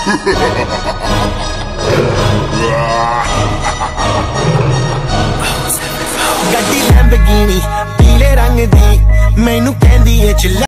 ਗੱਡੀ ਲੈਂਬਰਗਿਨੀ ਪੀਲੇ ਰੰਗ ਦੀ ਮੈਨੂੰ ਕਹਿੰਦੀ ਏ